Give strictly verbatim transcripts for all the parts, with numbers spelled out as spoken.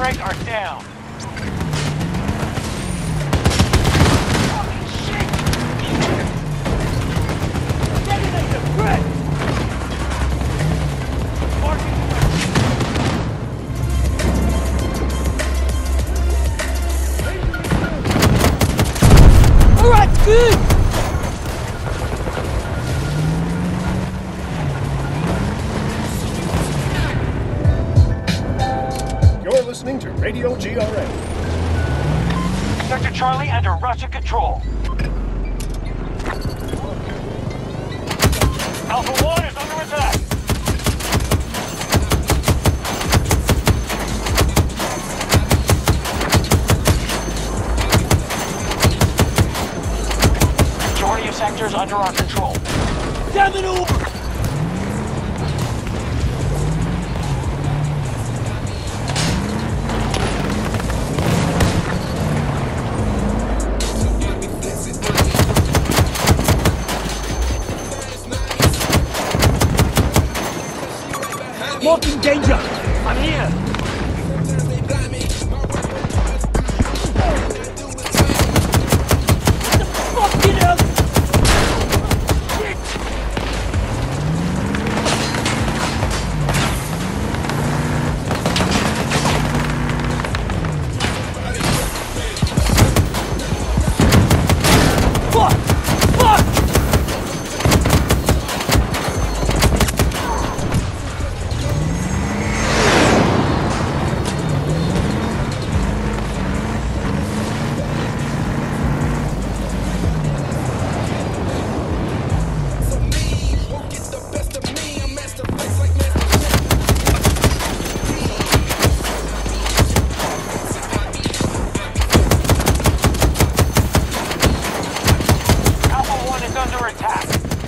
Drake are down. Holy shit! Detonate the threat! Marking the Alright, good! You're listening to Radio G R A. Sector Charlie under Russian control. Alpha one is under attack. Majority of sectors under our control. Damn it over! Marking danger! I'm here! Fucking hell! Fuck! Fuck! Alpha one is under attack.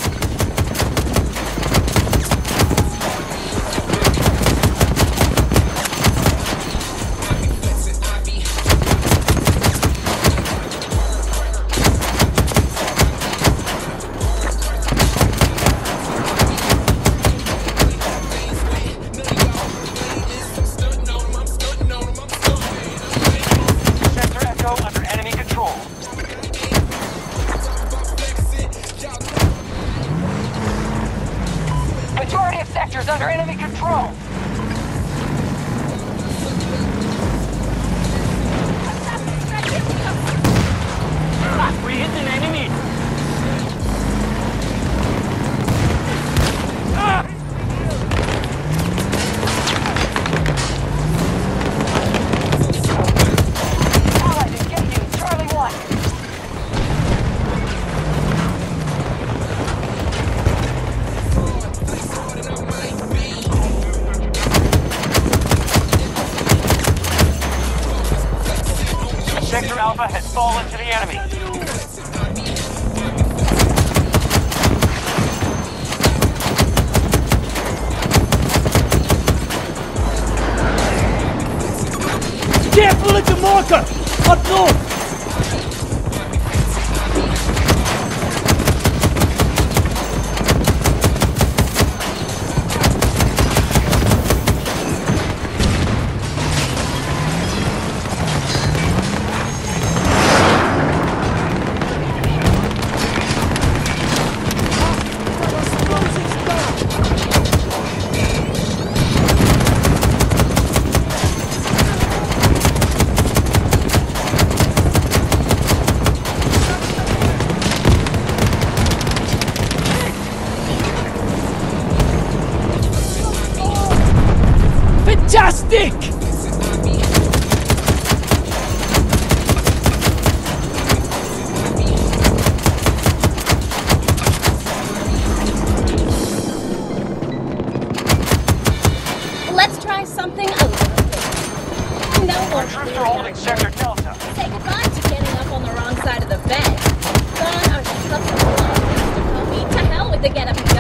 Sector Echo under enemy control. Majority of sectors under enemy control. Fuck, we hit an enemy. Ah! Allies engaging Charlie one. Sector Alpha has fallen to the enemy. Careful at the marker! Up north! Fantastic! Let's try something a little different. No Our more troops are holding Sector Delta. Say goodbye to getting up on the wrong side of the bed. Gone are the subsequent. To hell with the get up.